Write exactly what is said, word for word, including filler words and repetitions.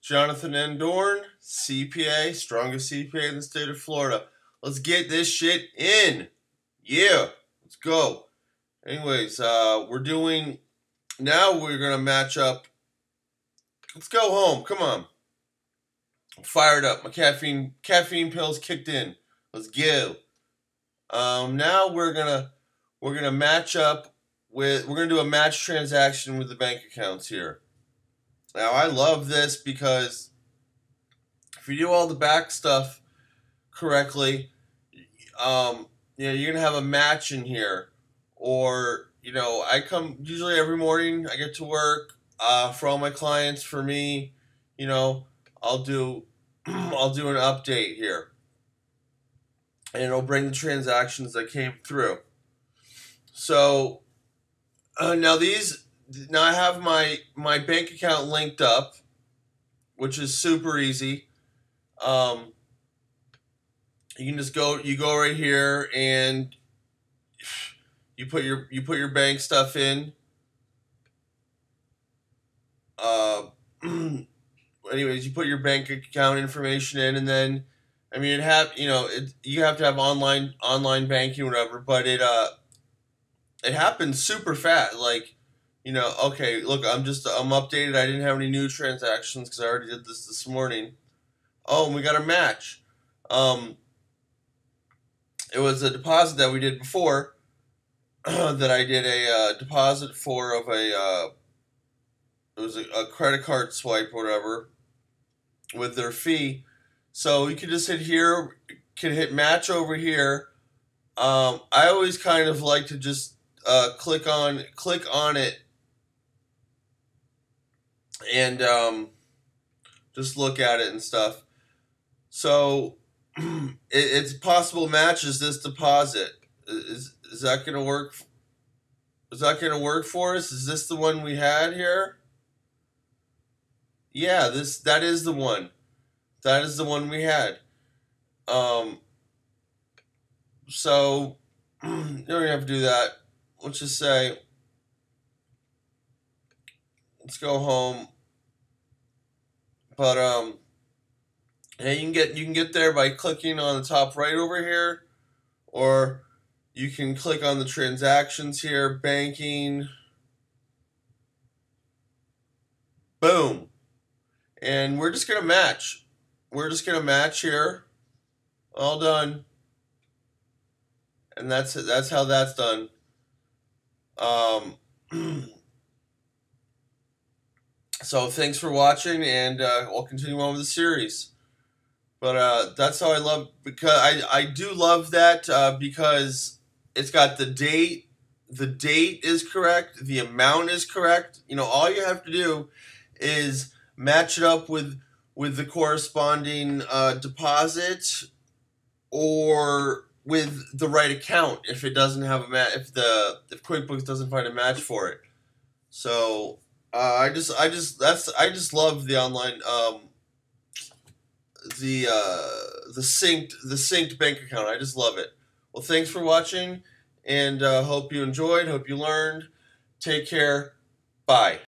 Jonathan N. Dorn, C P A, strongest C P A in the state of Florida. Let's get this shit in. Yeah, let's go. Anyways, uh, we're doing, now we're going to match up. Let's go home. Come on. I'm fired up. My caffeine caffeine pills kicked in. Let's go. Um, now we're going to, we're going to match up with, we're going to do a match transaction with the bank accounts here. Now, I love this because if you do all the back stuff correctly, um, you know, you're going to have a match in here. Or, you know, I come usually every morning, I get to work, uh, for all my clients, for me, you know, I'll do, I'll do an update here. And it'll bring the transactions that came through. So, uh, now these... Now I have my, my bank account linked up, which is super easy. Um, you can just go, you go right here and you put your, you put your bank stuff in. Uh, anyways, you put your bank account information in, and then, I mean, it have, you know, it, you have to have online, online banking or whatever, but it, uh, it happens super fast. Like, you know, okay, look, I'm just, I'm updated. I didn't have any new transactions because I already did this this morning. Oh, and we got a match. Um, it was a deposit that we did before that I did a uh, deposit for of a, uh, it was a, a credit card swipe or whatever with their fee. So you can just hit here, can hit match over here. Um, I always kind of like to just uh, click on, click on it and um, just look at it and stuff. So it, it's possible matches this deposit. Is is that gonna work? Is that gonna work for us? Is this the one we had here? Yeah, this that is the one. That is the one we had. Um. So you don't even have to do that. Let's just say, let's go home. But um, yeah, you can get you can get there by clicking on the top right over here, or you can click on the transactions here, banking. Boom, and we're just gonna match. We're just gonna match here. All done, and that's it. That's how that's done. Um. So thanks for watching, and uh, we'll continue on with the series. But uh, that's how I love, because I, I do love that uh, because it's got the date, the date is correct, the amount is correct. You know, all you have to do is match it up with with the corresponding uh, deposit or with the right account if it doesn't have a match, if the if QuickBooks doesn't find a match for it. So. Uh, I just, I just, that's, I just love the online, um, the, uh, the synced, the synced bank account. I just love it. Well, thanks for watching, and uh, hope you enjoyed, hope you learned. Take care. Bye.